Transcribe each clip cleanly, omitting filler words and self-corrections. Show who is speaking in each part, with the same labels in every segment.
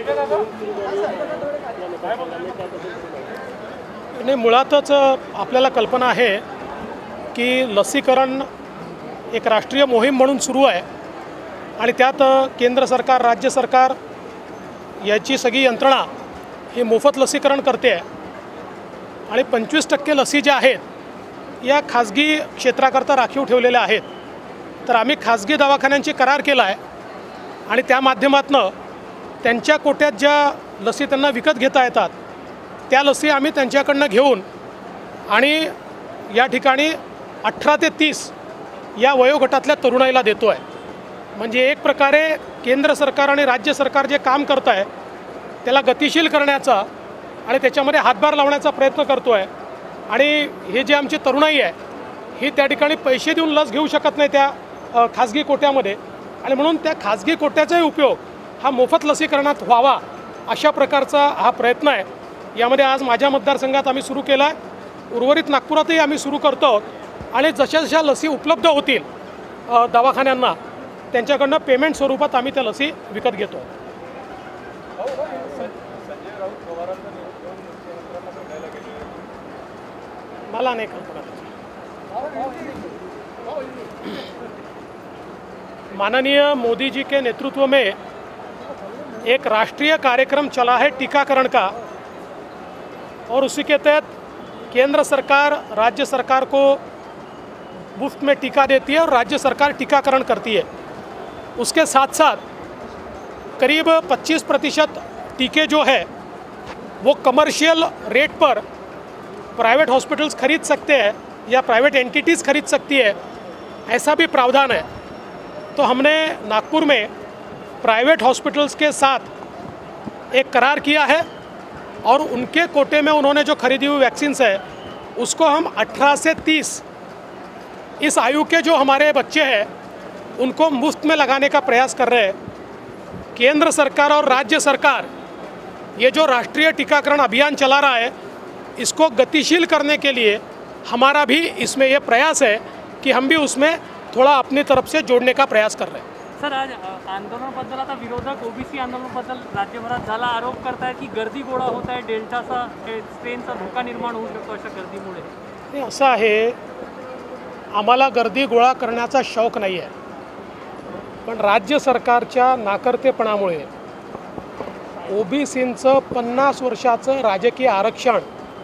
Speaker 1: आणि मुळातच आपल्याला कल्पना आहे की लसीकरण एक राष्ट्रीय मोहीम म्हणून सुरू आहे आणि त्यात केंद्र सरकार, राज्य सरकार याची सगळी यंत्रणा ही मोफत लसीकरण करते आहे आणि 25% लसी ज्या आहेत या खाजगी क्षेत्राकरता राखीव ठेवलेल्या आहेत. तर आम्ही खाजगी दवाखान्यांची करार केला आहे आणि त्या माध्यमातून त्यांच्या कोट्यात ज्या लसी त्यांना विकत घेता येतात त्या लसी आम्ही त्यांच्याकडनं घेऊन आणि या ठिकाणी 18 ते 30 या वयोगटातल्या तरुणाईला देतो आहे. म्हणजे एक प्रकारे केंद्र सरकार आणि राज्य सरकार जे काम करत आहे त्याला गतिशील करण्याचा आणि त्याच्यामध्ये हातभार लावण्याचा प्रयत्न करतो आहे. आणि हे जे आमची तरुणाई आहे ही त्या ठिकाणी पैसे देऊन लस घेऊ शकत नाही त्या खाजगी कोट्यामध्ये आणि म्हणून त्या खाजगी कोट्याचाही उपयोग हा मोफत लसीकरणात व्हावा अशा प्रकारचा हा प्रयत्न आहे. यामध्ये आज माझ्या मतदारसंघात आम्ही सुरू केला आहे, उर्वरित नागपुरातही आम्ही सुरू करतो आणि जशा जशा लसी उपलब्ध होतील दवाखान्यांना त्यांच्याकडनं पेमेंट स्वरूपात आम्ही त्या लसी विकत घेतो. मला नाही कल्पना. माननीय मोदी जी के नेतृत्व में एक राष्ट्रीय कार्यक्रम चला है टीकाकरण का और उसी के तहत केंद्र सरकार राज्य सरकार को मुफ्त में टीका देती है और राज्य सरकार टीकाकरण करती है. उसके साथ साथ करीब 25% टीके जो है वो कमर्शियल रेट पर प्राइवेट हॉस्पिटल्स खरीद सकते हैं या प्राइवेट एंटिटीज़ खरीद सकती है, ऐसा भी प्रावधान है. तो हमने नागपुर में प्राइवेट हॉस्पिटल्स के साथ एक करार किया है और उनके कोटे में उन्होंने जो खरीदी हुई वैक्सीन्स है उसको हम 18 से 30 इस आयु के जो हमारे बच्चे हैं उनको मुफ्त में लगाने का प्रयास कर रहे हैं. केंद्र सरकार और राज्य सरकार ये जो राष्ट्रीय टीकाकरण अभियान चला रहा है इसको गतिशील करने के लिए हमारा भी इसमें ये प्रयास है कि हम भी उसमें थोड़ा अपनी तरफ से जोड़ने का प्रयास कर रहे हैं.
Speaker 2: सर, आज आंदोलनाबद्दल आता विरोधक ओबीसी आंदोलनाबद्दल राज्यभरात झाला आरोप करतायत की गर्दी गोळा होत आहे, डेल्टाचा स्ट्रेनचा धोका निर्माण होऊ शकतो अशा गर्दीमुळे.
Speaker 1: हे असं आहे, आम्हाला गर्दी गोळा करण्याचा शौक नाही आहे, पण राज्य सरकारच्या नाकर्तेपणामुळे ओबीसींचं 50 वर्षाचं राजकीय आरक्षण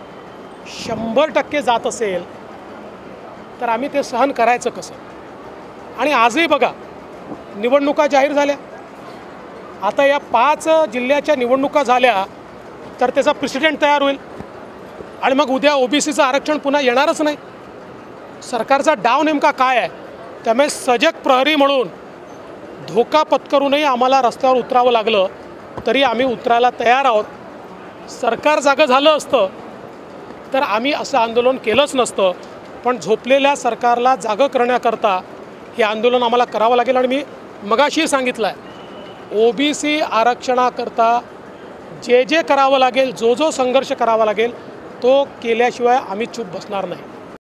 Speaker 1: 100% जात असेल तर आम्ही ते सहन करायचं कसं. आणि आजही बघा निवडणुका जाहीर झाल्या, आता या 5 जिल्ह्याच्या निवडणुका झाल्या तर त्याचा प्रेसिडेंट तयार होईल आणि मग उद्या ओबीसीचं आरक्षण पुन्हा येणारच नाही. सरकारचा डाव नेमका काय आहे, त्यामुळे सजग प्रहरी म्हणून धोका पत्करूनही आम्हाला रस्त्यावर उतरावं लागलं तरी आम्ही उतरायला तयार आहोत. सरकार जागं झालं असतं तर आम्ही असं आंदोलन केलंच नसतं, पण झोपलेल्या सरकारला जागं करण्याकरता हे आंदोलन आम्हाला करावं लागेल. आणि मी मगाशी सांगितलं आहे, ओबीसी आरक्षणाकरता जे जे करावं लागेल, जो जो संघर्ष करावा लागेल तो केल्याशिवाय आम्ही चूप बसणार नाही.